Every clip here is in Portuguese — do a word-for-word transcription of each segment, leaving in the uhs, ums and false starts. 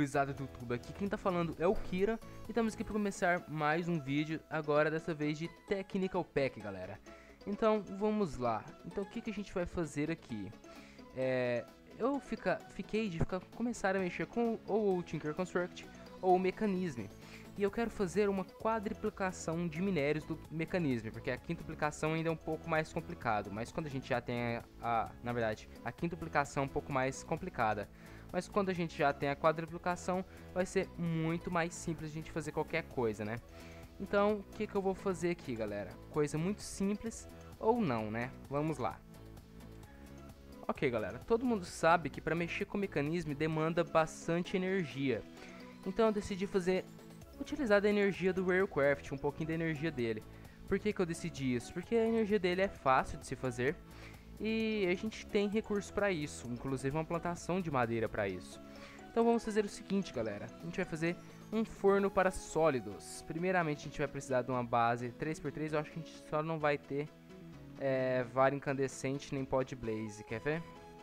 gurizada do YouTube, aqui quem tá falando é o Kira e estamos aqui para começar mais um vídeo, agora dessa vez de Technical Pack, galera. Então vamos lá. Então o que, que a gente vai fazer aqui? É, eu fica, fiquei de ficar, começar a mexer com ou o Tinker Construct ou o Mechanism. E eu quero fazer uma quadriplicação de minérios do Mechanism, porque a quintuplicação ainda é um pouco mais complicado. Mas quando a gente já tem a, a na verdade, a quintuplicação é um pouco mais complicada. Mas quando a gente já tem a quadriplicação, vai ser muito mais simples a gente fazer qualquer coisa, né? Então, o que, que eu vou fazer aqui, galera? Coisa muito simples ou não, né? Vamos lá. Ok, galera. Todo mundo sabe que para mexer com o mecanismo demanda bastante energia. Então eu decidi fazer... utilizar da energia do Railcraft, um pouquinho da energia dele. Por que, que eu decidi isso? Porque a energia dele é fácil de se fazer e a gente tem recursos para isso, inclusive uma plantação de madeira para isso. Então vamos fazer o seguinte, galera, a gente vai fazer um forno para sólidos. Primeiramente a gente vai precisar de uma base três por três, eu acho que a gente só não vai ter é, vara incandescente nem pod blaze, quer ver?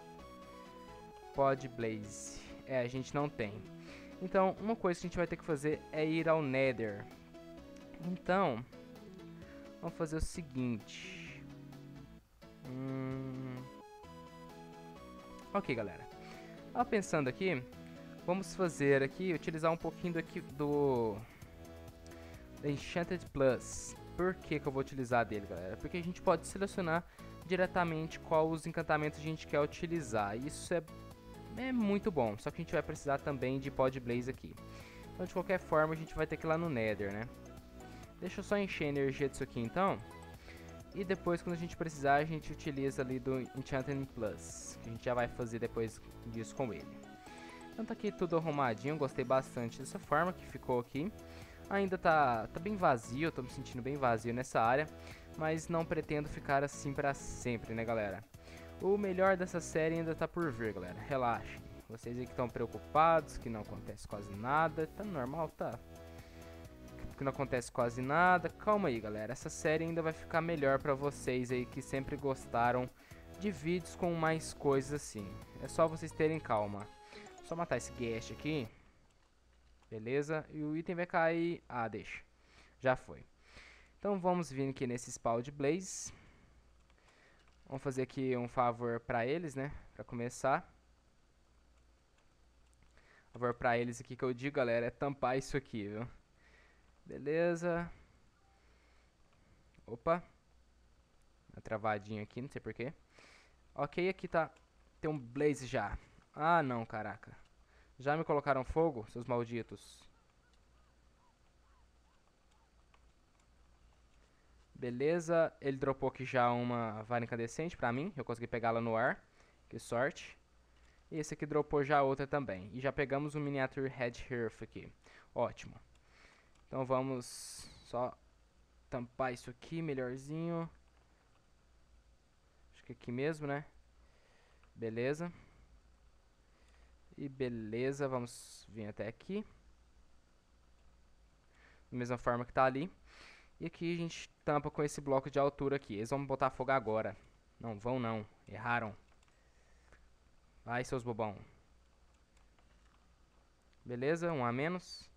Pod blaze, é, a gente não tem. Então, uma coisa que a gente vai ter que fazer é ir ao Nether. Então, vamos fazer o seguinte. Hum... Ok, galera. Tava pensando aqui, vamos fazer aqui, utilizar um pouquinho do, aqui, do da Enchanted Plus. Por que que eu vou utilizar dele, galera? Porque a gente pode selecionar diretamente qual os encantamentos a gente quer utilizar. Isso é É muito bom, só que a gente vai precisar também de pod blaze aqui. Então de qualquer forma a gente vai ter que ir lá no Nether, né? Deixa eu só encher a energia disso aqui então. E depois quando a gente precisar a gente utiliza ali do Enchanted Plus, que a gente já vai fazer depois disso com ele. Então tá aqui tudo arrumadinho, gostei bastante dessa forma que ficou aqui. Ainda tá, tá bem vazio, eu tô me sentindo bem vazio nessa área, mas não pretendo ficar assim pra sempre, né, galera? O melhor dessa série ainda tá por vir, galera. Relaxem. Vocês aí que estão preocupados, que não acontece quase nada. Tá normal, tá? Que não acontece quase nada. Calma aí, galera. Essa série ainda vai ficar melhor pra vocês aí que sempre gostaram de vídeos com mais coisas assim. É só vocês terem calma. Só matar esse guest aqui. Beleza? E o item vai cair... Ah, deixa. Já foi. Então vamos vir aqui nesse spawn de blaze. Vamos fazer aqui um favor pra eles, né? Pra começar. Favor pra eles aqui que eu digo, galera, é tampar isso aqui, viu? Beleza. Opa. Uma travadinha aqui, não sei porquê. Ok, aqui tá... Tem um blaze já. Ah, não, caraca. Já me colocaram fogo, seus malditos. Beleza, ele dropou aqui já uma vara incandescente pra mim. Eu consegui pegá-la no ar. Que sorte. E esse aqui dropou já outra também. E já pegamos um Miniature Head Hearth aqui. Ótimo. Então vamos só tampar isso aqui melhorzinho. Acho que aqui mesmo, né? Beleza. E beleza, vamos vir até aqui. Da mesma forma que tá ali. E aqui a gente tampa com esse bloco de altura aqui. Eles vão botar fogo agora. Não vão não. Erraram. Vai, seus bobão. Beleza, um a menos.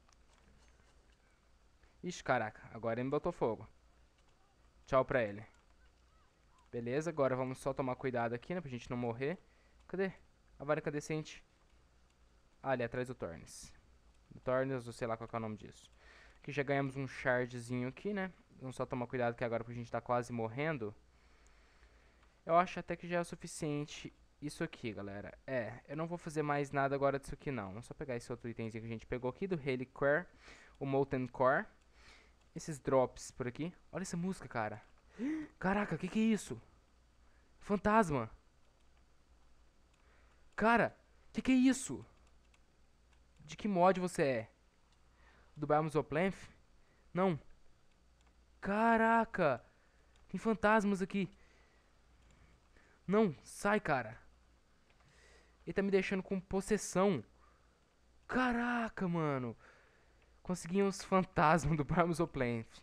Ixi, caraca. Agora ele me botou fogo. Tchau pra ele. Beleza, agora vamos só tomar cuidado aqui, né? Pra gente não morrer. Cadê? A vara incandescente. Ah, ali atrás do Thorns. Do Thorns, ou sei lá qual que é o nome disso. Aqui já ganhamos um shardzinho aqui, né? Vamos só tomar cuidado que agora que a gente tá quase morrendo. Eu acho até que já é o suficiente isso aqui, galera. É, eu não vou fazer mais nada agora disso aqui, não. Vamos só pegar esse outro itemzinho que a gente pegou aqui do Helicore, o Molten Core. Esses drops por aqui. Olha essa música, cara. Caraca, que que é isso? Fantasma. Cara, que que é isso? De que mod você é? Do Biomes of Plenty? Não. Caraca. Tem fantasmas aqui. Não, sai, cara. Ele tá me deixando com possessão. Caraca, mano. Consegui uns fantasmas do Biomes of Plenty.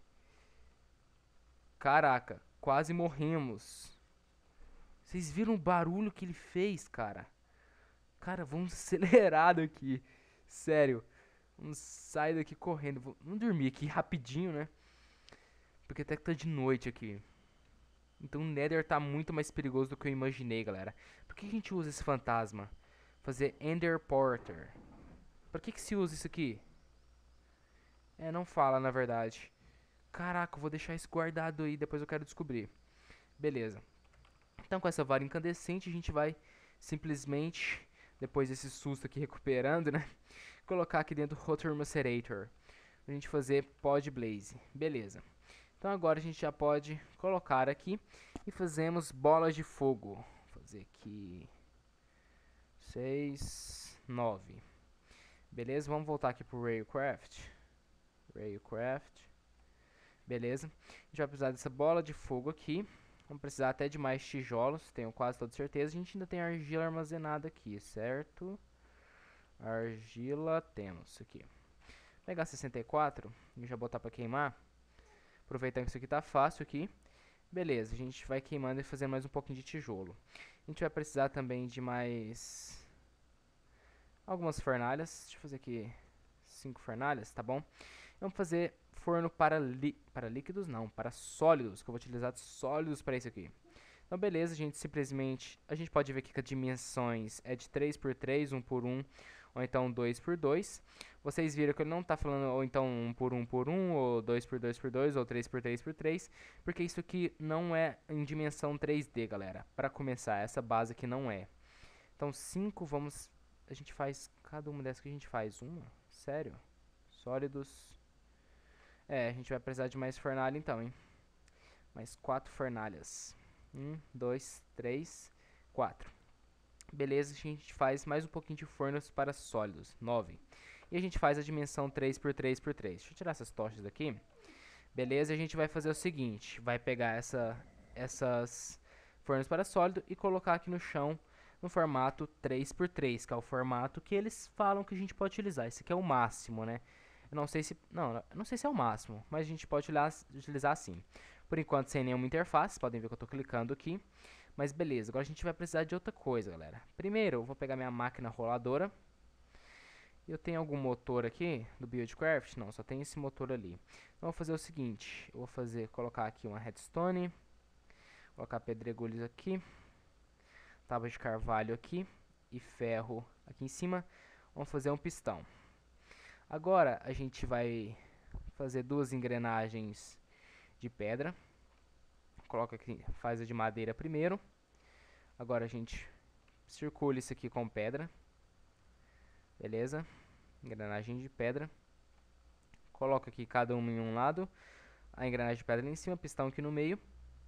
Caraca, quase morremos. Vocês viram o barulho que ele fez, cara? Cara, vamos acelerar aqui. Sério. Vamos sair daqui correndo. Vou- Vamos dormir aqui rapidinho, né? Porque até que tá de noite aqui. Então o Nether tá muito mais perigoso do que eu imaginei, galera. Por que a gente usa esse fantasma? Fazer Ender Porter. Pra que que se usa isso aqui? É, não fala, na verdade. Caraca, eu vou deixar isso guardado aí, depois eu quero descobrir. Beleza. Então com essa vara incandescente a gente vai simplesmente, depois desse susto aqui recuperando, né? Colocar aqui dentro o Rotor Macerator. Pra gente fazer Pod Blaze. Beleza. Então agora a gente já pode colocar aqui e fazemos bolas de fogo. Vou fazer aqui seis, nove. Beleza, vamos voltar aqui pro Railcraft. Railcraft. Beleza. A gente vai precisar dessa bola de fogo aqui. Vamos precisar até de mais tijolos, tenho quase toda certeza. A gente ainda tem argila armazenada aqui, certo? Argila temos aqui. Vou pegar sessenta e quatro e já botar para queimar. Aproveitando que isso aqui tá fácil aqui. Beleza, a gente vai queimando e fazendo mais um pouquinho de tijolo. A gente vai precisar também de mais algumas fornalhas. Deixa eu fazer aqui cinco fornalhas, tá bom? Vamos fazer forno para, li para líquidos, não, para sólidos, que eu vou utilizar de sólidos para isso aqui. Então beleza, a gente simplesmente, a gente pode ver aqui que as dimensões é de três por três, um por um, ou então dois por dois. Vocês viram que ele não está falando ou então um por um por um, ou dois por dois por dois, ou três por três por três, porque isso aqui não é em dimensão três D, galera. Para começar, essa base aqui não é. Então cinco, vamos, a gente faz, cada uma dessas que a gente faz, uma? Sério? Sólidos. É, a gente vai precisar de mais fornalha então, hein? Mais quatro fornalhas. Um, dois, três, quatro. Beleza, a gente faz mais um pouquinho de fornos para sólidos. Nove. E a gente faz a dimensão três por três por três. Deixa eu tirar essas tochas daqui. Beleza, a gente vai fazer o seguinte. Vai pegar essa, essas fornos para sólido e colocar aqui no chão no formato três por três, que é o formato que eles falam que a gente pode utilizar. Esse aqui é o máximo, né? Eu não sei se, não, não sei se é o máximo, mas a gente pode utilizar assim. Por enquanto sem nenhuma interface, podem ver que eu estou clicando aqui. Mas beleza, agora a gente vai precisar de outra coisa, galera. Primeiro, eu vou pegar minha máquina roladora. Eu tenho algum motor aqui do Buildcraft? Não, só tem esse motor ali. Então eu vou fazer o seguinte, eu vou fazer, colocar aqui uma redstone, colocar pedregulhos aqui, tábua de carvalho aqui e ferro aqui em cima. Vamos fazer um pistão. Agora a gente vai fazer duas engrenagens de pedra. Coloca aqui, faz a de madeira primeiro. Agora a gente circula isso aqui com pedra. Beleza? Engrenagem de pedra. Coloca aqui cada uma em um lado. A engrenagem de pedra ali em cima, pistão aqui no meio.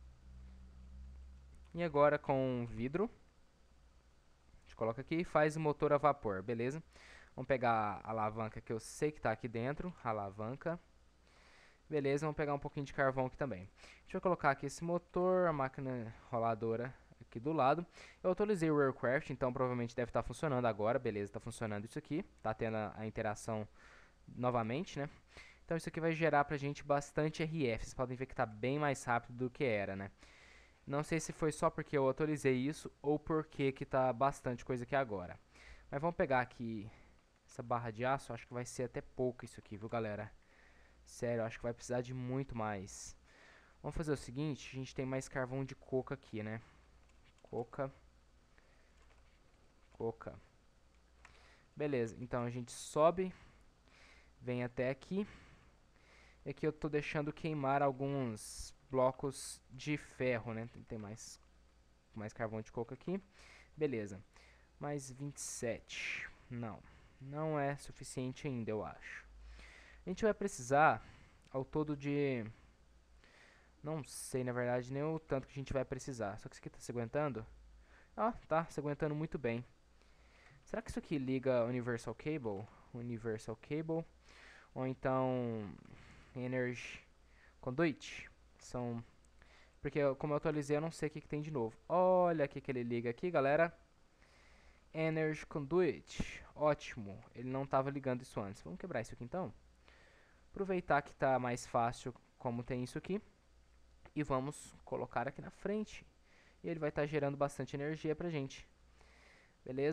E agora com vidro. A gente coloca aqui e faz o motor a vapor, beleza? Vamos pegar a alavanca que eu sei que está aqui dentro. Alavanca. Beleza, vamos pegar um pouquinho de carvão aqui também. Deixa eu colocar aqui esse motor, a máquina roladora aqui do lado. Eu atualizei o Aircraft, então provavelmente deve estar funcionando agora. Beleza, está funcionando isso aqui. Está tendo a, a interação novamente, né? Então isso aqui vai gerar pra gente bastante R F. Vocês podem ver que está bem mais rápido do que era, né? Não sei se foi só porque eu atualizei isso ou porque que tá bastante coisa aqui agora. Mas vamos pegar aqui essa barra de aço. Acho que vai ser até pouco isso aqui, viu, galera? Sério, acho que vai precisar de muito mais. Vamos fazer o seguinte, a gente tem mais carvão de coca aqui, né? Coca. Coca. Beleza, então a gente sobe, vem até aqui. E aqui eu tô deixando queimar alguns blocos de ferro, né? Tem mais, mais carvão de coca aqui. Beleza. Mais vinte e sete. Não, não é suficiente ainda, eu acho. A gente vai precisar ao todo de... Não sei, na verdade, nem o tanto que a gente vai precisar. Só que isso aqui tá se aguentando? Ah, tá, se aguentando muito bem. Será que isso aqui liga Universal Cable? Universal Cable. Ou então... Energy Conduit. São... Porque como eu atualizei, eu não sei o que, que tem de novo. Olha o que, que ele liga aqui, galera. Energy Conduit. Ótimo. Ele não estava ligando isso antes. Vamos quebrar isso aqui, então. Aproveitar que está mais fácil como tem isso aqui. E vamos colocar aqui na frente. E ele vai estar tá gerando bastante energia pra gente. Beleza?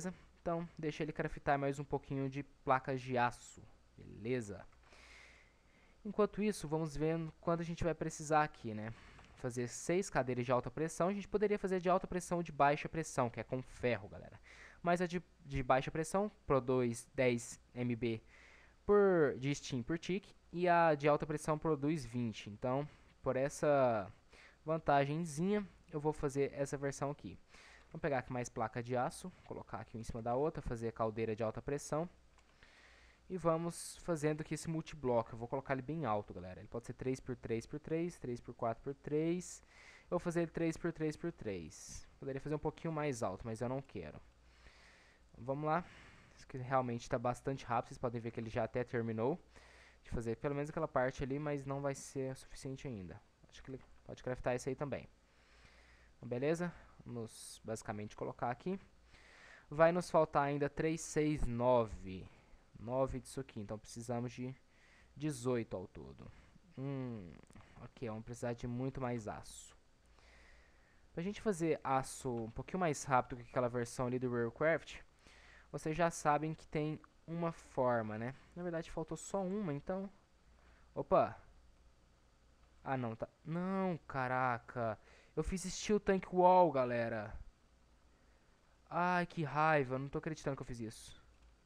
Então, deixa ele craftar mais um pouquinho de placas de aço. Beleza. Enquanto isso, vamos vendo quando a gente vai precisar aqui, né? Fazer seis cadeiras de alta pressão. A gente poderia fazer de alta pressão ou de baixa pressão, que é com ferro, galera. Mas a de, de baixa pressão produz dez milibits por, de steam por tick. E a de alta pressão produz vinte. Então, por essa vantagenzinha, eu vou fazer essa versão aqui. Vamos pegar aqui mais placa de aço, colocar aqui uma em cima da outra, fazer caldeira de alta pressão. E vamos fazendo aqui esse multibloco. Eu vou colocar ele bem alto, galera. Ele pode ser três por três por três, três por quatro por três. Eu vou fazer ele três por três por três. Poderia fazer um pouquinho mais alto, mas eu não quero. Vamos lá. Isso aqui realmente está bastante rápido. Vocês podem ver que ele já até terminou de fazer pelo menos aquela parte ali, mas não vai ser o suficiente ainda. Acho que ele pode craftar isso aí também. Beleza? Vamos basicamente colocar aqui. Vai nos faltar ainda três, seis, nove. nove disso aqui, então precisamos de dezoito ao todo. Hum, ok, vamos precisar de muito mais aço. Pra gente fazer aço um pouquinho mais rápido que aquela versão ali do Rarecraft, vocês já sabem que tem uma forma, né? Na verdade faltou só uma, então... Opa! Ah, não, tá... Não, caraca! Eu fiz Steel Tank Wall, galera! Ai, que raiva, não tô acreditando que eu fiz isso.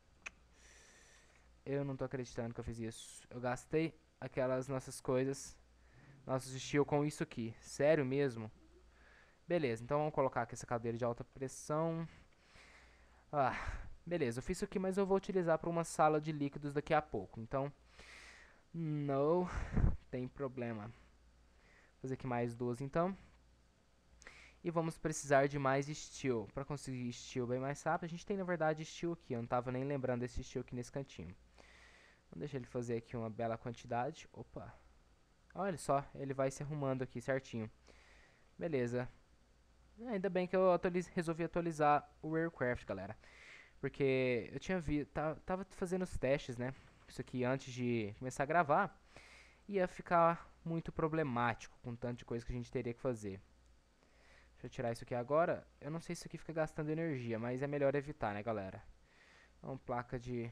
Eu não tô acreditando que eu fiz isso. Eu gastei aquelas nossas coisas, nossos steel com isso aqui. Sério mesmo? Beleza, então vamos colocar aqui essa cadeira de alta pressão. Ah, beleza, eu fiz isso aqui, mas eu vou utilizar para uma sala de líquidos daqui a pouco. Então, não tem problema. Vou fazer aqui mais duas então. E vamos precisar de mais steel. Para conseguir steel bem mais rápido, a gente tem na verdade steel aqui. Eu não tava nem lembrando desse steel aqui nesse cantinho. Vamos deixar ele fazer aqui uma bela quantidade. Opa. Olha só, ele vai se arrumando aqui certinho. Beleza. Ainda bem que eu atualiz, resolvi atualizar o Rarecraft, galera. Porque eu tinha visto, tava fazendo os testes, né? Isso aqui antes de começar a gravar. Ia ficar muito problemático com tanto de coisa que a gente teria que fazer. Deixa eu tirar isso aqui agora. Eu não sei se isso aqui fica gastando energia, mas é melhor evitar, né, galera? Então, placa de...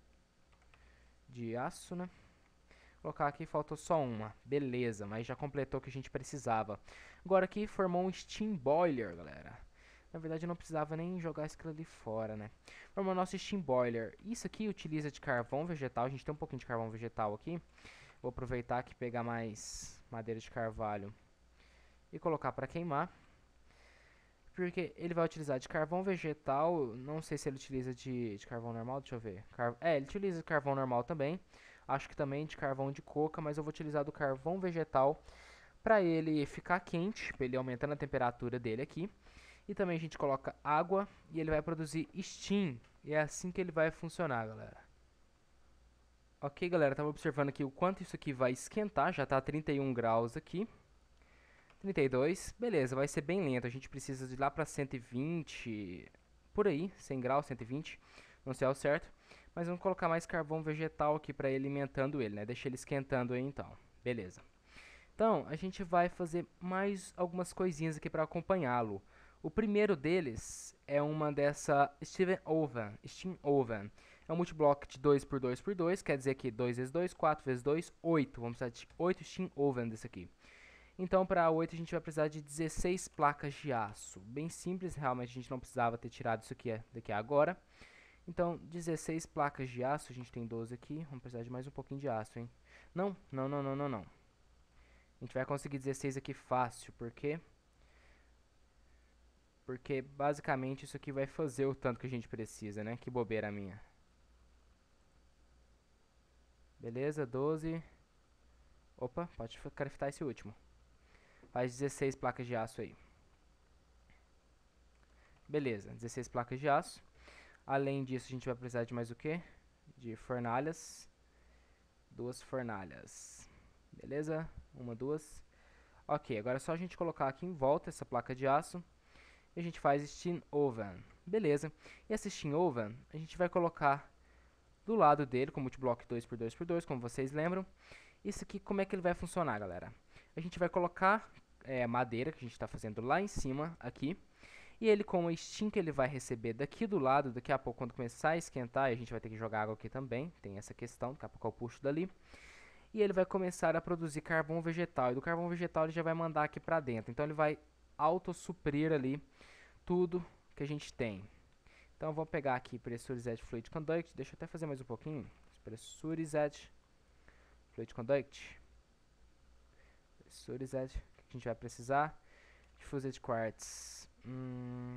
de aço, né? Vou colocar aqui, faltou só uma. Beleza, mas já completou o que a gente precisava. Agora aqui formou um Steam Boiler, galera. Na verdade eu não precisava nem jogar isso ali fora, né? Formou o nosso Steam Boiler. Isso aqui utiliza de carvão vegetal. A gente tem um pouquinho de carvão vegetal aqui. Vou aproveitar aqui e pegar mais madeira de carvalho e colocar para queimar. Porque ele vai utilizar de carvão vegetal. Não sei se ele utiliza de, de carvão normal, deixa eu ver. Car é, ele utiliza de carvão normal também. Acho que também de carvão de coca, mas eu vou utilizar do carvão vegetal para ele ficar quente, para ele aumentando a temperatura dele aqui. E também a gente coloca água e ele vai produzir steam. E é assim que ele vai funcionar, galera. Ok, galera, tava observando aqui o quanto isso aqui vai esquentar. Já tá trinta e um graus aqui. trinta e dois, beleza, vai ser bem lento. A gente precisa de lá para cento e vinte, por aí, cem graus, cento e vinte, não sei ao certo. Mas vamos colocar mais carvão vegetal aqui para ir alimentando ele, né? Deixa ele esquentando aí então, beleza. Então, a gente vai fazer mais algumas coisinhas aqui para acompanhá-lo. O primeiro deles é uma dessa Steam Oven, Steam Oven. É um multiblock de dois por dois por dois, quer dizer que dois vezes dois, quatro vezes dois, oito. Vamos precisar de oito Steam Oven desse aqui. Então, para oito a gente vai precisar de dezesseis placas de aço. Bem simples, realmente a gente não precisava ter tirado isso aqui daqui agora. Então, dezesseis placas de aço, a gente tem doze aqui. Vamos precisar de mais um pouquinho de aço, hein? Não, não, não, não, não, não. A gente vai conseguir dezesseis aqui fácil, por quê? Porque basicamente isso aqui vai fazer o tanto que a gente precisa, né? Que bobeira minha. Beleza, doze. Opa, pode craftar esse último. Faz dezesseis placas de aço aí. Beleza, dezesseis placas de aço. Além disso, a gente vai precisar de mais o quê? De fornalhas. Duas fornalhas. Beleza? Uma, duas. Ok, agora é só a gente colocar aqui em volta essa placa de aço. E a gente faz Steam Oven. Beleza. E esse Steam Oven, a gente vai colocar do lado dele, com o multiblock dois por dois por dois, como vocês lembram. Isso aqui, como é que ele vai funcionar, galera? A gente vai colocar é, madeira, que a gente está fazendo lá em cima, aqui. E ele com o steam que ele vai receber daqui do lado, daqui a pouco quando começar a esquentar, a gente vai ter que jogar água aqui também, tem essa questão, daqui a pouco eu puxo dali. E ele vai começar a produzir carvão vegetal, e do carvão vegetal ele já vai mandar aqui pra dentro. Então ele vai autossuprir ali tudo que a gente tem. Então vamos pegar aqui Pressurized Fluid Conduct, deixa eu até fazer mais um pouquinho. Pressurized Fluid Conduct. Pressurized, o que a gente vai precisar? Diffused Quartz. Hum,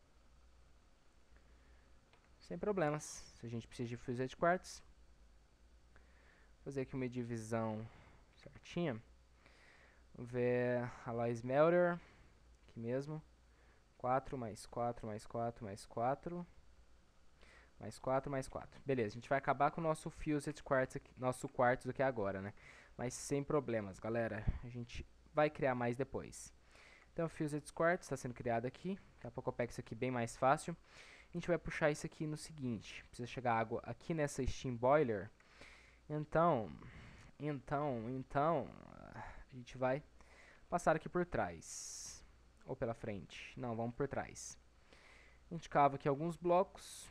sem problemas, se a gente precisa de Diffused Quartz. Vou fazer aqui uma divisão certinha. Vamos ver Alloy Smelter, aqui mesmo. quatro mais quatro mais quatro mais quatro. Mais quatro, mais quatro. Beleza, a gente vai acabar com o nosso Fused Quartz aqui, nosso quartzo aqui agora, né? Mas sem problemas, galera. A gente vai criar mais depois. Então, o Fused Quartz está sendo criado aqui. Daqui a pouco eu pego isso aqui bem mais fácil. A gente vai puxar isso aqui no seguinte. Precisa chegar água aqui nessa Steam Boiler. Então, então, então, a gente vai passar aqui por trás. Ou pela frente. Não, vamos por trás. A gente cava aqui alguns blocos.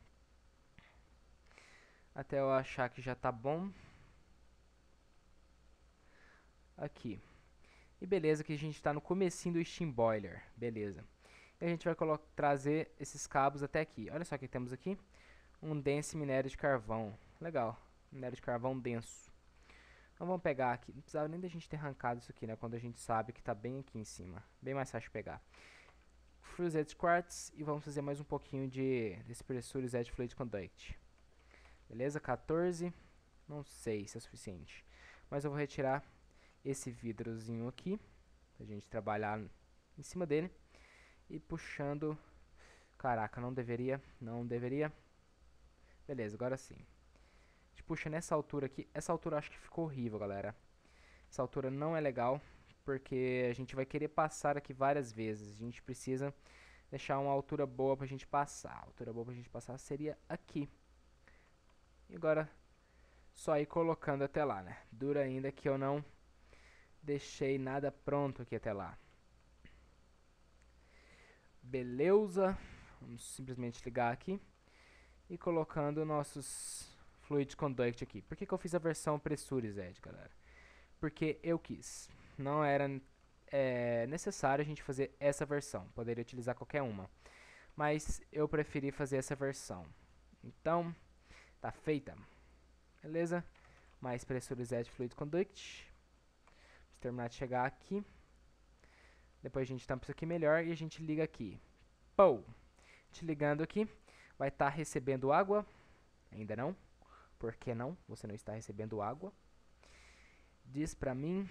Até eu achar que já tá bom. Aqui. E beleza, que a gente está no comecinho do Steam Boiler. Beleza. E a gente vai trazer esses cabos até aqui. Olha só o que temos aqui. Um dense minério de carvão. Legal. Minério de carvão denso. Então vamos pegar aqui. Não precisava nem da gente ter arrancado isso aqui, né? Quando a gente sabe que está bem aqui em cima. Bem mais fácil de pegar. Fused Quartz. E vamos fazer mais um pouquinho de desse Pressurized Fluid Conduct. Beleza? quatorze. Não sei se é suficiente. Mas eu vou retirar esse vidrozinho aqui. Pra gente trabalhar em cima dele. E puxando. Caraca, não deveria. Não deveria. Beleza, agora sim. A gente puxa nessa altura aqui. Essa altura eu acho que ficou horrível, galera. Essa altura não é legal. Porque a gente vai querer passar aqui várias vezes. A gente precisa deixar uma altura boa pra gente passar. A altura boa pra gente passar seria aqui. E agora, só ir colocando até lá, né? Dura ainda que eu não deixei nada pronto aqui até lá. Beleza. Vamos simplesmente ligar aqui. E colocando nossos Fluid Conduct aqui. Por que que eu fiz a versão Pressurized, galera? Porque eu quis. Não era é, necessário a gente fazer essa versão. Poderia utilizar qualquer uma. Mas eu preferi fazer essa versão. Então, tá feita. Beleza? Mais Pressurized Fluid Conduct. Vamos terminar de chegar aqui. Depois a gente tampa isso aqui melhor e a gente liga aqui. Pou! Te ligando aqui. Vai estar tá recebendo água. Ainda não. Por que não? Você não está recebendo água. Diz pra mim.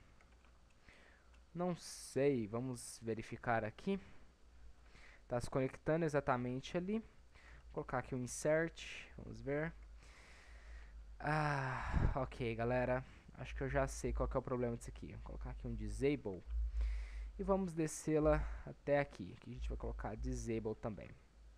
Não sei. Vamos verificar aqui. Está se conectando exatamente ali. Vou colocar aqui um insert. Vamos ver. Ah, ok, galera. Acho que eu já sei qual que é o problema disso aqui. Vou colocar aqui um disable. E vamos descê-la até aqui. Aqui a gente vai colocar disable também.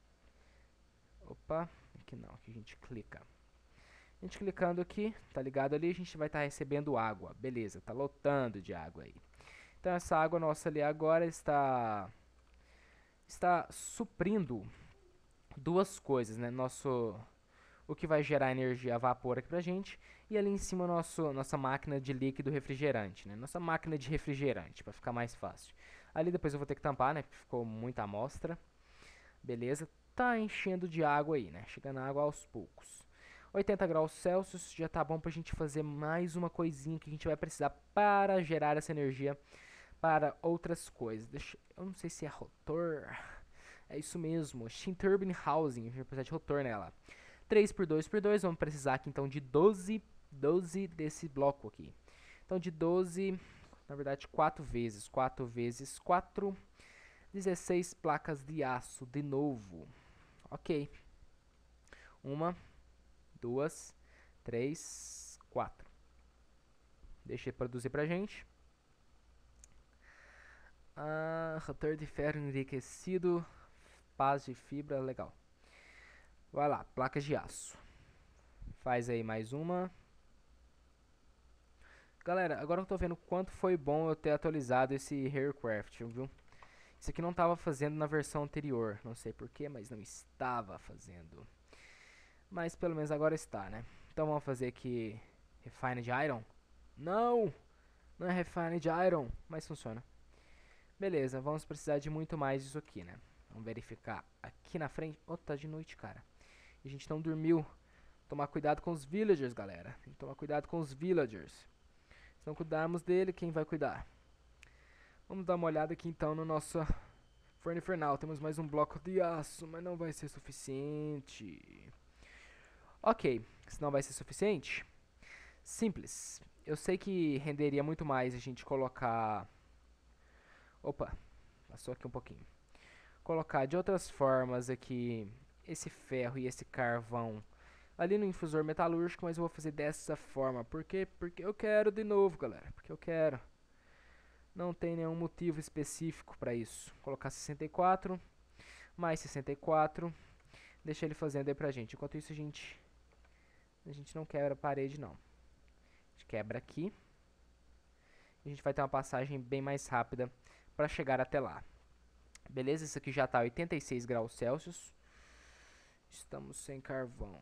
Opa, aqui não, aqui a gente clica. A gente clicando aqui, tá ligado ali, a gente vai estar tá recebendo água. Beleza, tá lotando de água aí. Então essa água nossa ali agora está está suprindo duas coisas, né? Nosso o que vai gerar energia a vapor aqui pra gente e ali em cima nosso nossa máquina de líquido refrigerante, né? Nossa máquina de refrigerante, para ficar mais fácil. Ali depois eu vou ter que tampar, né? Porque ficou muita amostra. Beleza? Tá enchendo de água aí, né? Chegando a água aos poucos. oitenta graus Celsius já tá bom pra gente fazer mais uma coisinha que a gente vai precisar para gerar essa energia para outras coisas. Deixa, eu não sei se é rotor. É isso mesmo, Steam Turbine Housing, a gente vai precisar de rotor nela. três por dois por dois, vamos precisar aqui então de doze, doze desse bloco aqui. Então de doze, na verdade quatro vezes, quatro vezes quatro, dezesseis placas de aço de novo. Ok. Uma, duas, três, quatro. Deixa ele produzir pra gente. Ah, rotor de ferro enriquecido. Paz de fibra, legal. Vai lá, placas de aço. Faz aí mais uma. Galera, agora eu tô vendo quanto foi bom eu ter atualizado esse Aircraft, viu? Isso aqui não estava fazendo na versão anterior. Não sei porquê, mas não estava fazendo. Mas pelo menos agora está, né? Então vamos fazer aqui Refined Iron. Não! Não é Refined Iron, mas funciona. Beleza, vamos precisar de muito mais disso aqui, né? Vamos verificar aqui na frente. Oh, tá de noite, cara. A gente não dormiu. Tomar cuidado com os villagers, galera. Tem que tomar cuidado com os villagers. Se não cuidarmos dele, quem vai cuidar? Vamos dar uma olhada aqui então no nosso forno infernal. Temos mais um bloco de aço, mas não vai ser suficiente. Ok, se não vai ser suficiente, simples. Eu sei que renderia muito mais a gente colocar... Opa, passou aqui um pouquinho. Colocar de outras formas aqui esse ferro e esse carvão ali no infusor metalúrgico, mas eu vou fazer dessa forma. Por quê? Porque eu quero de novo, galera. Porque eu quero. Não tem nenhum motivo específico para isso. Vou colocar sessenta e quatro, mais sessenta e quatro. Deixa ele fazendo aí pra gente. Enquanto isso a gente... A gente não quebra a parede, não. A gente quebra aqui. A gente vai ter uma passagem bem mais rápida para chegar até lá. Beleza? Isso aqui já está a oitenta e seis graus Celsius. Estamos sem carvão.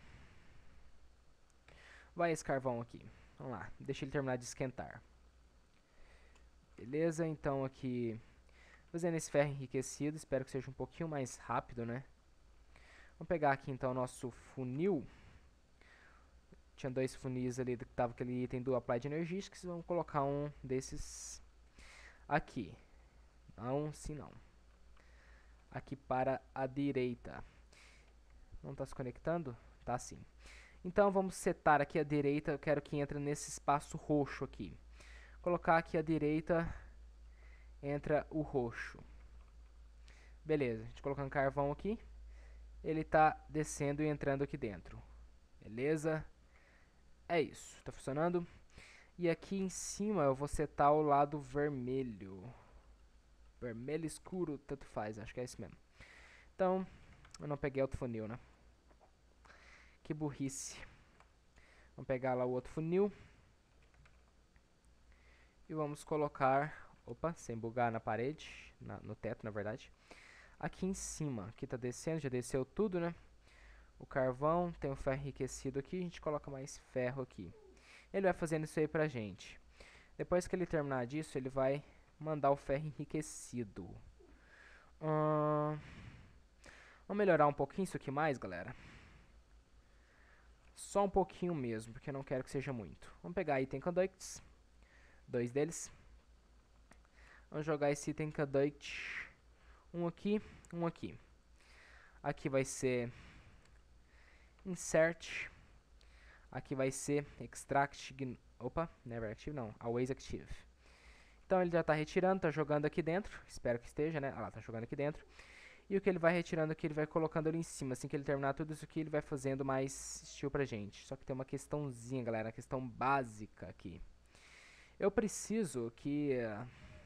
Vai esse carvão aqui. Vamos lá. Deixa ele terminar de esquentar. Beleza? Então aqui... Fazendo esse ferro enriquecido. Espero que seja um pouquinho mais rápido, né? Vamos pegar aqui então o nosso funil. Tinha dois funis ali que tava aquele item do Applied Energistics. Vamos colocar um desses aqui. Não, sim não. Aqui para a direita. Não está se conectando? Tá sim. Então vamos setar aqui a direita. Eu quero que entre nesse espaço roxo aqui. Colocar aqui à direita. Entra o roxo. Beleza. A gente colocando carvão aqui. Ele está descendo e entrando aqui dentro. Beleza? É isso. Está funcionando. E aqui em cima eu vou setar o lado vermelho. Vermelho escuro, tanto faz. Acho que é isso mesmo. Então, eu não peguei outro funil, né? Que burrice. Vamos pegar lá o outro funil. E vamos colocar... Opa, sem bugar na parede. Na, no teto, na verdade. Aqui em cima. Aqui tá descendo, já desceu tudo, né? O carvão, tem o ferro enriquecido aqui. A gente coloca mais ferro aqui. Ele vai fazendo isso aí pra gente. Depois que ele terminar disso, ele vai mandar o ferro enriquecido. Hum, vamos melhorar um pouquinho isso aqui mais, galera. Só um pouquinho mesmo, porque eu não quero que seja muito. Vamos pegar item conducts. Dois deles. Vamos jogar esse item conduct. Um aqui, um aqui. Aqui vai ser insert. Aqui vai ser extract. Opa, never active não. Always active. Então ele já está retirando, está jogando aqui dentro. Espero que esteja, né? Ah lá, está jogando aqui dentro. E o que ele vai retirando aqui, ele vai colocando ali em cima. Assim que ele terminar tudo isso aqui, ele vai fazendo mais steel pra gente. Só que tem uma questãozinha, galera. Uma questão básica aqui. Eu preciso que uh,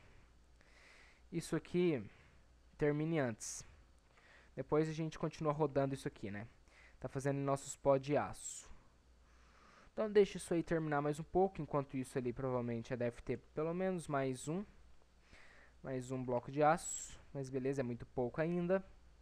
isso aqui termine antes. Depois a gente continua rodando isso aqui, né? Tá fazendo nossos pó de aço. Então deixa isso aí terminar mais um pouco. Enquanto isso ali provavelmente já deve ter pelo menos mais um. Mais um bloco de aço. Mas beleza, é muito pouco ainda.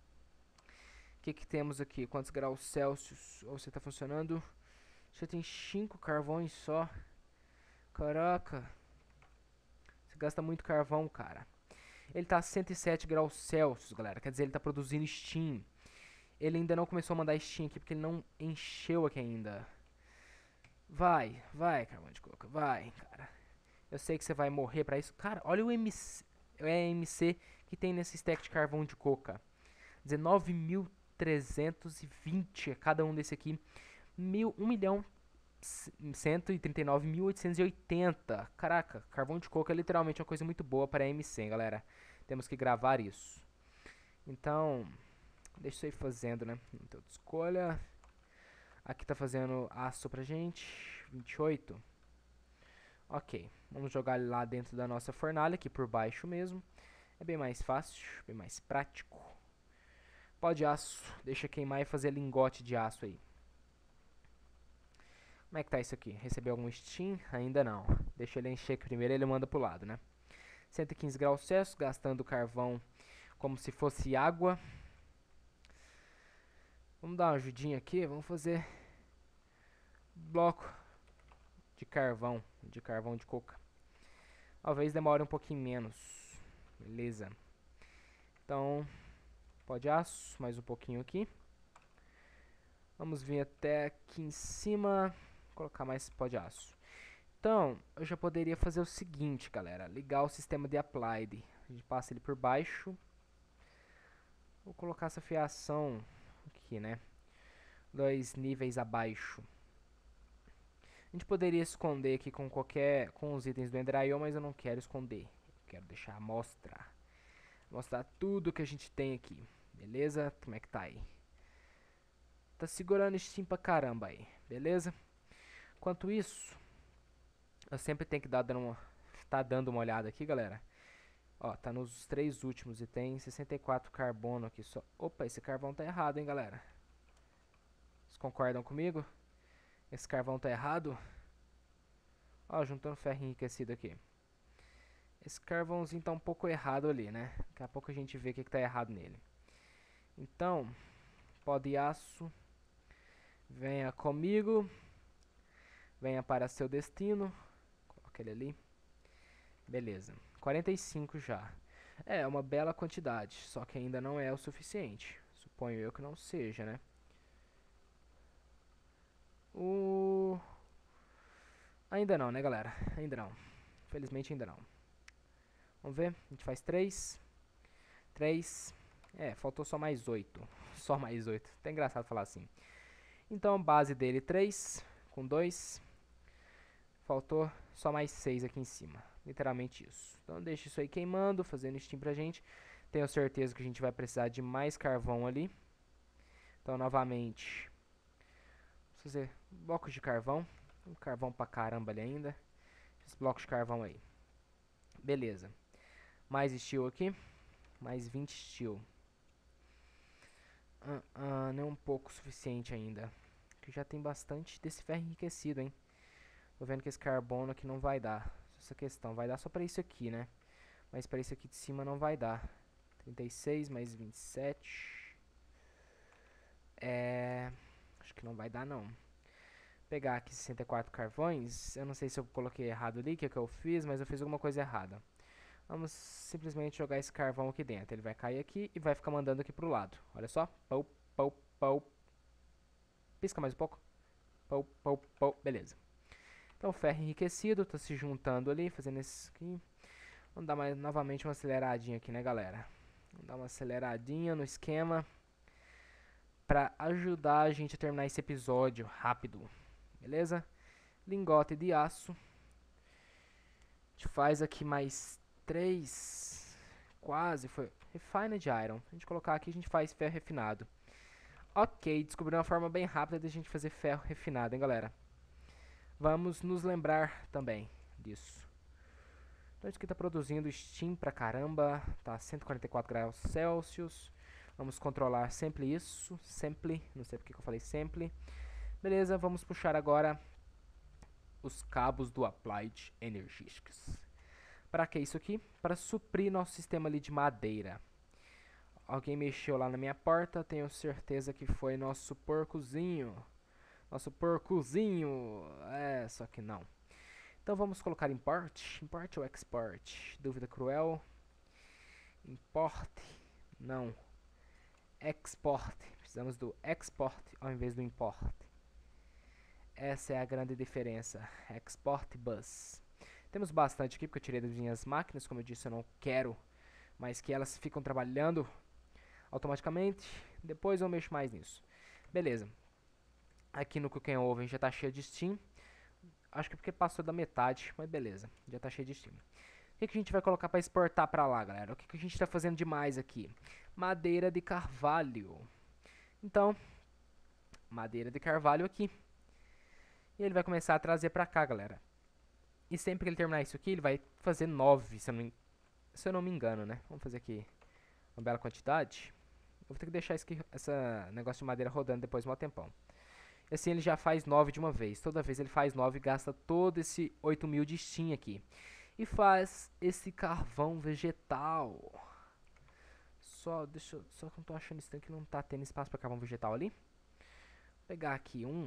O que que temos aqui? Quantos graus Celsius? Ou você tá funcionando? Já tem cinco carvões só. Caraca. Você gasta muito carvão, cara. Ele tá a cento e sete graus Celsius, galera. Quer dizer, ele tá produzindo steam. Ele ainda não começou a mandar steam aqui, porque ele não encheu aqui ainda. Vai, vai, carvão de coca. Vai, cara. Eu sei que você vai morrer pra isso. Cara, olha o M C, o M C que tem nesse stack de carvão de coca. dezenove mil trezentos e vinte a cada um desse aqui. um milhão cento e trinta e nove mil oitocentos e oitenta. Caraca, carvão de coca é literalmente uma coisa muito boa para M C, hein, galera. Temos que gravar isso. Então, deixa isso aí fazendo, né? Então, escolha. Aqui tá fazendo aço pra gente. vinte e oito. Ok, vamos jogar ele lá dentro da nossa fornalha, aqui por baixo mesmo. É bem mais fácil, bem mais prático. Pó de aço, deixa queimar e fazer lingote de aço aí. Como é que tá isso aqui? Recebeu algum steam? Ainda não. Deixa ele encher primeiro e ele manda pro lado, né? cento e quinze graus Celsius, gastando carvão como se fosse água. Vamos dar uma ajudinha aqui, vamos fazer bloco de carvão, de carvão de coca. Talvez demore um pouquinho menos, beleza. Então, pó de aço, mais um pouquinho aqui. Vamos vir até aqui em cima, colocar mais pó de aço. Então, eu já poderia fazer o seguinte, galera. Ligar o sistema de applied. A gente passa ele por baixo. Vou colocar essa fiação aqui, né? Dois níveis abaixo. A gente poderia esconder aqui com qualquer, com os itens do Ender ponto i o, mas eu não quero esconder. Eu quero deixar mostrar. Mostrar tudo que a gente tem aqui. Beleza? Como é que tá aí? Tá segurando Steam pra caramba aí. Beleza? Enquanto isso, eu sempre tenho que dar dando uma, tá dando uma olhada aqui, galera. Ó, tá nos três últimos e tem sessenta e quatro carbono aqui só. Opa, esse carvão tá errado, hein, galera. Vocês concordam comigo? Esse carvão tá errado. Ó, juntando ferro enriquecido aqui. Esse carvãozinho tá um pouco errado ali, né? Daqui a pouco a gente vê o que, que tá errado nele. Então, pó de aço. Venha comigo. Venha para seu destino. Coloca ele ali. Beleza. quarenta e cinco já. É, uma bela quantidade. Só que ainda não é o suficiente. Suponho eu que não seja, né? O... Ainda não, né, galera? Ainda não. Infelizmente ainda não. Vamos ver. A gente faz três. três. É, faltou só mais oito. Só mais oito. Até engraçado falar assim. Então, base dele três. Com dois. Faltou só mais seis aqui em cima. Literalmente isso. Então, deixa isso aí queimando, fazendo steam pra gente. Tenho certeza que a gente vai precisar de mais carvão ali. Então, novamente... Vamos fazer blocos de carvão. Um carvão pra caramba ali ainda. Esses blocos de carvão aí. Beleza. Mais steel aqui. Mais vinte steel. Uh, uh, não é um pouco suficiente ainda. Que já tem bastante desse ferro enriquecido, hein. Tô vendo que esse carbono aqui não vai dar. Essa questão. Vai dar só pra isso aqui, né. Mas pra isso aqui de cima não vai dar. trinta e seis mais vinte e sete. É... Acho que não vai dar, não. Pegar aqui sessenta e quatro carvões. Eu não sei se eu coloquei errado ali, o que, é que eu fiz, mas eu fiz alguma coisa errada. Vamos simplesmente jogar esse carvão aqui dentro. Ele vai cair aqui e vai ficar mandando aqui pro lado. Olha só. Pau, pau, pau. Pisca mais um pouco. Pau, pau, pau. Beleza. Então o ferro enriquecido tá se juntando ali, fazendo isso aqui. Vamos dar mais, novamente uma aceleradinha aqui, né, galera? Vamos dar uma aceleradinha no esquema pra ajudar a gente a terminar esse episódio rápido. Beleza? Lingote de aço. A gente faz aqui mais três. Quase foi. Refined Iron. Se a gente colocar aqui, a gente faz ferro refinado. Ok, descobri uma forma bem rápida de a gente fazer ferro refinado, hein, galera? Vamos nos lembrar também disso. Então isso aqui tá produzindo steam pra caramba. Tá cento e quarenta e quatro graus Celsius. Vamos controlar sempre isso. Sempre. Não sei porque que eu falei sempre. Beleza, vamos puxar agora os cabos do Applied Energistics. Para que isso aqui? Para suprir nosso sistema ali de madeira. Alguém mexeu lá na minha porta, tenho certeza que foi nosso porcozinho. Nosso porcozinho. É, só que não. Então vamos colocar import. Import ou export? Dúvida cruel. Import. Não. Export. Precisamos do export ao invés do import. Essa é a grande diferença. Export bus. Temos bastante aqui porque eu tirei das minhas máquinas. Como eu disse, eu não quero, mas que elas ficam trabalhando automaticamente. Depois eu mexo mais nisso. Beleza. Aqui no Cooking Oven já está cheio de steam. Acho que porque passou da metade, mas beleza. Já está cheio de steam. O que, que a gente vai colocar para exportar para lá, galera? O que, que a gente está fazendo demais aqui? Madeira de carvalho. Então, madeira de carvalho aqui. E ele vai começar a trazer pra cá, galera. E sempre que ele terminar isso aqui, ele vai fazer nove, se eu não, se eu não me engano, né? Vamos fazer aqui uma bela quantidade. Eu vou ter que deixar esse, essa negócio de madeira rodando depois de um tempão. E assim ele já faz nove de uma vez. Toda vez ele faz nove e gasta todo esse oito mil de steam aqui. e faz esse carvão vegetal. Só, deixa eu, só que eu não tô achando estranho que não tá tendo espaço para carvão vegetal ali. Vou pegar aqui um.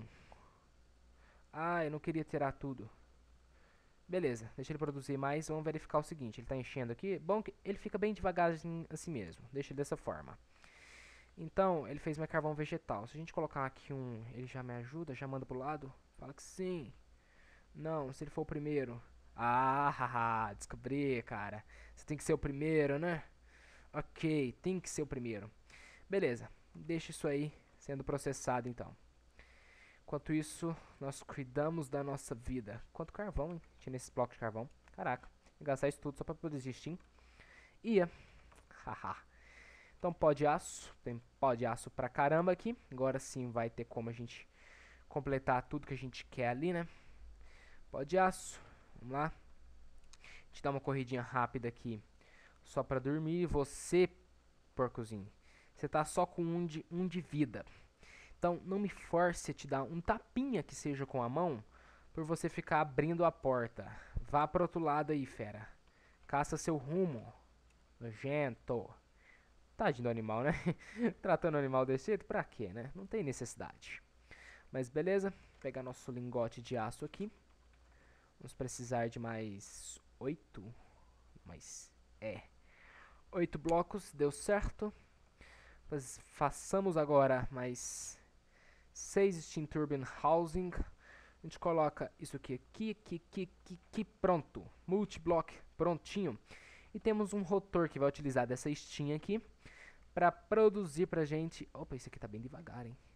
Ah, eu não queria tirar tudo. Beleza, deixa ele produzir mais. Vamos verificar o seguinte, ele tá enchendo aqui. Bom, que ele fica bem devagarzinho assim mesmo. Deixa ele dessa forma. Então, ele fez meu carvão vegetal. Se a gente colocar aqui um, ele já me ajuda, já manda pro lado? Fala que sim. Não, se ele for o primeiro. Ah, haha, descobri, cara. Você tem que ser o primeiro, né? Ok, tem que ser o primeiro. Beleza, deixa isso aí sendo processado então. Enquanto isso, nós cuidamos da nossa vida. Quanto carvão, hein? Tinha nesses blocos de carvão. Caraca, ia gastar isso tudo só pra produzir steam. Ia. Haha. Então pó de aço. Tem pó de aço pra caramba aqui. Agora sim vai ter como a gente completar tudo que a gente quer ali, né? Pó de aço. Vamos lá. A gente dá uma corridinha rápida aqui. Só pra dormir. Você, porcozinho, você tá só com um de, um de vida. Então não me force a te dar um tapinha que seja com a mão por você ficar abrindo a porta. Vá pro outro lado aí, fera. Caça seu rumo. Nojento. Tadinho do animal, né? Tratando o animal desse jeito, pra quê, né? Não tem necessidade. Mas beleza. Vou pegar nosso lingote de aço aqui. Vamos precisar de mais oito. Mas é. Oito blocos, deu certo. Mas façamos agora mais seis Steam Turbine Housing. A gente coloca isso aqui, aqui, aqui, aqui, aqui, aqui, pronto. Multiblock, prontinho. E temos um rotor que vai utilizar dessa Steam aqui para produzir pra gente. Opa, isso aqui tá bem devagar, hein?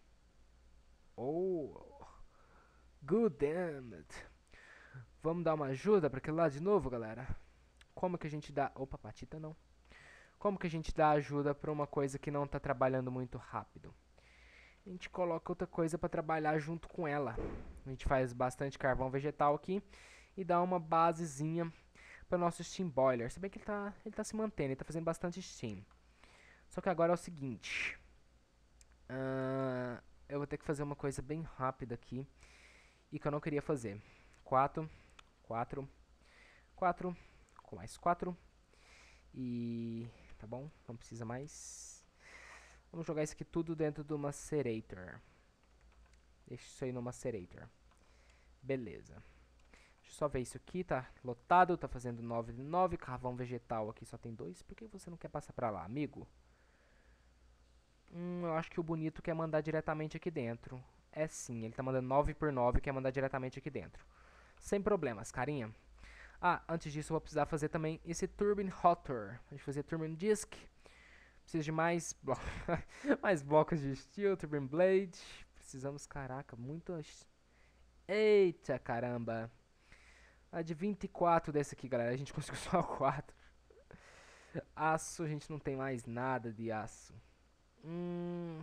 Oh, good damn it. Vamos dar uma ajuda para aquele lado de novo, galera? Como que a gente dá... Opa, patita não. Como que a gente dá ajuda para uma coisa que não tá trabalhando muito rápido? A gente coloca outra coisa para trabalhar junto com ela. A gente faz bastante carvão vegetal aqui e dá uma basezinha para o nosso Steam Boiler. Se bem que ele tá, ele tá se mantendo, ele tá fazendo bastante Steam. Só que agora é o seguinte. Uh, eu vou ter que fazer uma coisa bem rápida aqui e que eu não queria fazer. quatro, quatro, quatro, com mais quatro. E tá bom, não precisa mais. Vamos jogar isso aqui tudo dentro do Macerator. Deixa isso aí no Macerator. Beleza. Deixa eu só ver isso aqui, tá lotado, tá fazendo nove de nove. Carvão vegetal aqui só tem dois. Por que você não quer passar pra lá, amigo? Hum, eu acho que o bonito quer mandar diretamente aqui dentro. É sim, ele tá mandando nove por nove e quer mandar diretamente aqui dentro. Sem problemas, carinha. Ah, antes disso eu vou precisar fazer também esse Turbine Rotor. A gente fazer Turbine Disc. Preciso de mais, blo mais blocos de steel, Turbine Blade. Precisamos, caraca, muitas... Eita, caramba. A de vinte e quatro desse aqui, galera. A gente conseguiu só quatro. Aço, a gente não tem mais nada de aço. Hum...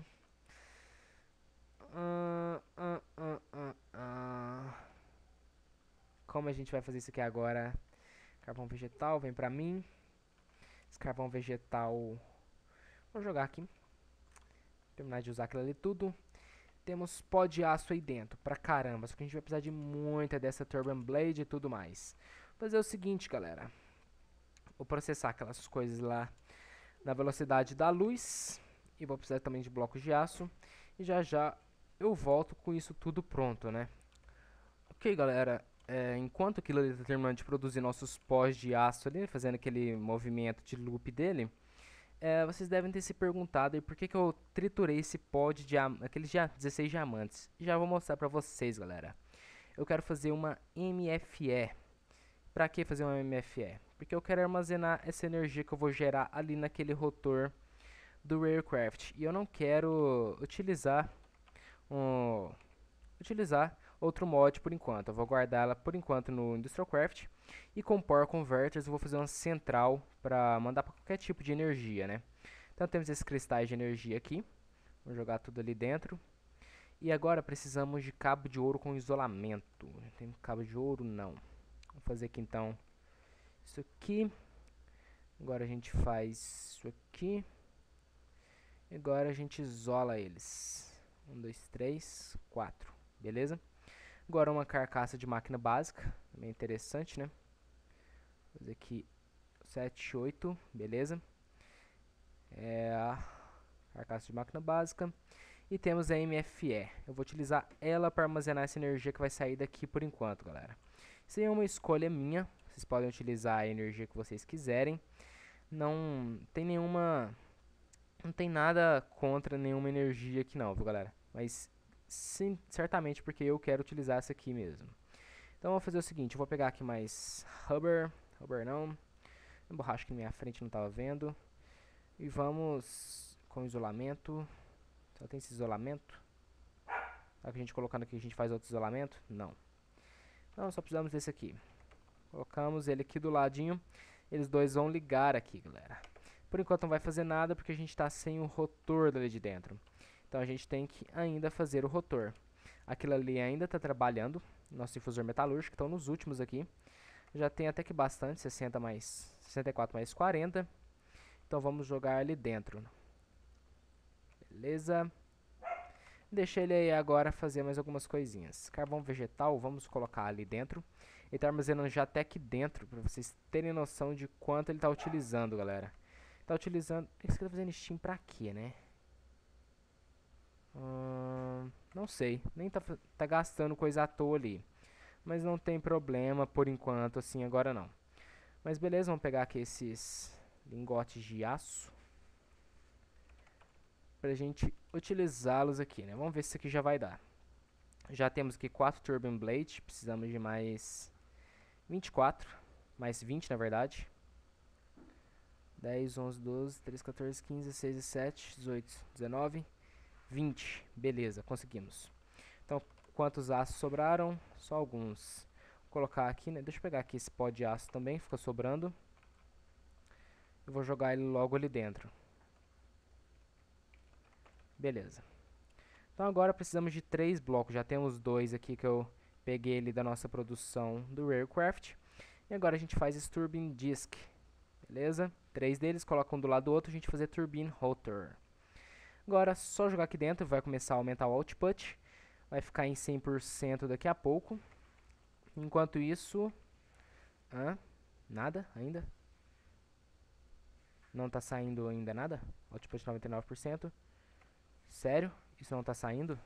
Uh, uh, uh, uh, uh. Como a gente vai fazer isso aqui agora? Carvão vegetal, vem pra mim. Esse carvão vegetal... Vou jogar aqui. Terminar de usar aquilo ali tudo. Temos pó de aço aí dentro, pra caramba. Só que a gente vai precisar de muita dessa Turbine Blade e tudo mais. Vou fazer o seguinte, galera. Vou processar aquelas coisas lá na velocidade da luz. E vou precisar também de blocos de aço. E já já eu volto com isso tudo pronto, né? Ok, galera. É, enquanto aquilo ali está terminando de produzir nossos pós de aço ali, fazendo aquele movimento de loop dele, é, vocês devem ter se perguntado aí por que, que eu triturei esse pó de diam aqueles dia dezesseis diamantes. Já vou mostrar pra vocês, galera. Eu quero fazer uma M F E. Pra que fazer uma M F E? Porque eu quero armazenar essa energia que eu vou gerar ali naquele rotor do Rarecraft. E eu não quero utilizar um, utilizar outro mod por enquanto. Eu vou guardar ela por enquanto no Industrial Craft. E com Power Converters eu vou fazer uma central para mandar para qualquer tipo de energia, né? Então temos esses cristais de energia aqui. Vou jogar tudo ali dentro. E agora precisamos de cabo de ouro com isolamento. Tem cabo de ouro? Não. Vou fazer aqui então isso aqui. Agora a gente faz isso aqui. E agora a gente isola eles. Um, dois, três, quatro. Beleza? Agora uma carcaça de máquina básica. Também interessante, né? fazer aqui sete, oito, beleza. É a carcaça de máquina básica. E temos a M F E. Eu vou utilizar ela para armazenar essa energia que vai sair daqui por enquanto, galera. Isso aí é uma escolha minha. Vocês podem utilizar a energia que vocês quiserem. Não tem nenhuma... Não tem nada contra nenhuma energia aqui não, viu, galera? Mas sim, certamente porque eu quero utilizar essa aqui mesmo. Então eu vou fazer o seguinte, eu vou pegar aqui mais rubber, rubber não, a borracha que na minha frente não estava vendo. E vamos com isolamento. Só tem esse isolamento. Será que a gente colocando aqui a gente faz outro isolamento? Não. Não, só precisamos desse aqui. Colocamos ele aqui do ladinho. Eles dois vão ligar aqui, galera. Por enquanto não vai fazer nada porque a gente está sem o rotor dali de dentro. Então a gente tem que ainda fazer o rotor. Aquilo ali ainda está trabalhando. Nosso difusor metalúrgico. Então nos últimos aqui. Já tem até que bastante. sessenta mais sessenta e quatro mais quarenta. Então vamos jogar ali dentro. Beleza. Deixa ele aí agora fazer mais algumas coisinhas. Carvão vegetal, vamos colocar ali dentro. Ele está armazenando já até aqui dentro, para vocês terem noção de quanto ele está utilizando, galera. Está utilizando... O que você está fazendo Steam pra quê, né? Hum, não sei. Nem tá, tá gastando coisa à toa ali. Mas não tem problema por enquanto, assim, agora não. Mas beleza, vamos pegar aqui esses lingotes de aço. Pra gente utilizá-los aqui, né? Vamos ver se isso aqui já vai dar. Já temos aqui quatro Turbine Blade. Precisamos de mais vinte e quatro. Mais vinte, na verdade. dez, onze, doze, treze, quatorze, quinze, dezesseis, dezessete, dezoito, dezenove, vinte. Beleza, conseguimos. Então, quantos aços sobraram? Só alguns. Vou colocar aqui, né? Deixa eu pegar aqui esse pó de aço também, fica sobrando. Eu vou jogar ele logo ali dentro. Beleza. Então agora precisamos de três blocos. Já temos dois aqui que eu peguei ele da nossa produção do Rarecraft. E agora a gente faz esse Turbine Disk. Beleza? Três deles, coloca um do lado do outro, a gente fazer Turbine Rotor. Agora só jogar aqui dentro, vai começar a aumentar o output. Vai ficar em cem por cento daqui a pouco. Enquanto isso... Hã? Nada ainda? Não está saindo ainda nada? Output noventa e nove por cento. Sério? Isso não tá saindo?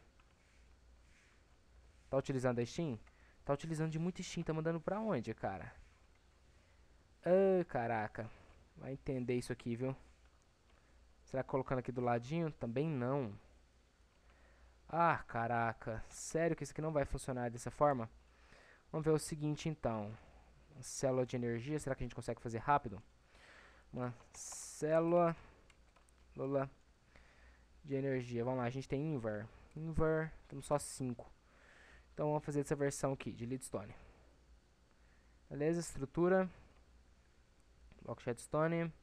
Tá utilizando a Steam? Tá utilizando de muito Steam, tá mandando pra onde, cara? Ah, caraca. Vai entender isso aqui, viu? Será que colocando aqui do ladinho? Também não. Ah, caraca. Sério que isso aqui não vai funcionar dessa forma? Vamos ver o seguinte, então. Uma célula de energia, será que a gente consegue fazer rápido? Uma célula... Lula... de energia. Vamos lá, a gente tem Invar. Invar, temos só cinco. Então vamos fazer essa versão aqui de Leadstone. Beleza, estrutura. Bloco de redstone.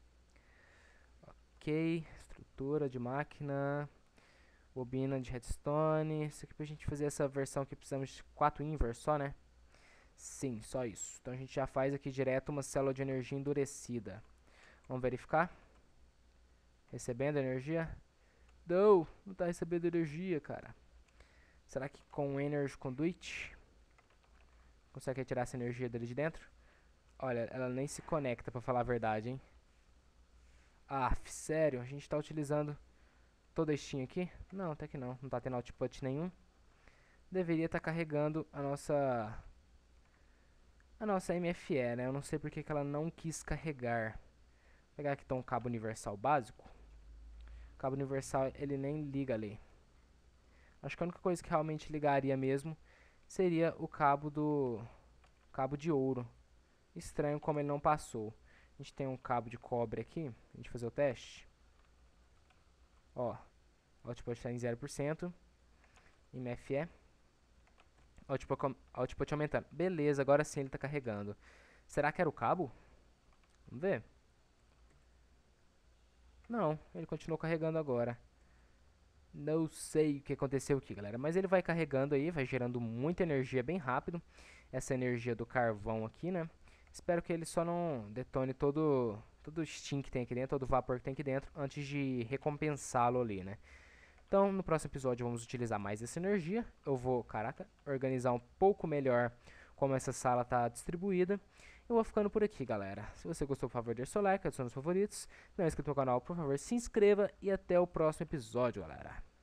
Ok, estrutura de máquina. Bobina de redstone. Isso aqui pra gente fazer essa versão aqui precisamos de quatro Invar só, né? Sim, só isso. Então a gente já faz aqui direto uma célula de energia endurecida. Vamos verificar. Recebendo energia. Não, não tá recebendo energia, cara. Será que com Energy Conduit consegue retirar essa energia dele de dentro? Olha, ela nem se conecta, pra falar a verdade, hein? Ah, sério? A gente tá utilizando toda a Steam aqui? Não, até que não. Não tá tendo output nenhum. Deveria estar tá carregando a nossa... A nossa M F E, né? Eu não sei porque que ela não quis carregar. Vou pegar aqui então um cabo universal básico. O cabo universal, ele nem liga ali. Acho que a única coisa que realmente ligaria mesmo seria o cabo do... Cabo de ouro. Estranho como ele não passou. A gente tem um cabo de cobre aqui. A gente fazer o teste. Ó. O output está em zero por cento. M F E. Output, output aumentando. Beleza, agora sim ele está carregando. Será que era o cabo? Vamos ver. Não, ele continuou carregando agora. Não sei o que aconteceu aqui, galera. Mas ele vai carregando aí, vai gerando muita energia bem rápido. Essa energia do carvão aqui, né? Espero que ele só não detone todo, todo o steam que tem aqui dentro, todo o vapor que tem aqui dentro, antes de recompensá-lo ali, né? Então, no próximo episódio vamos utilizar mais essa energia. Eu vou, caraca, organizar um pouco melhor como essa sala está distribuída. Eu vou ficando por aqui, galera. Se você gostou, por favor, deixe seu like, adicione os favoritos. Não é inscrito no canal, por favor, se inscreva. E até o próximo episódio, galera.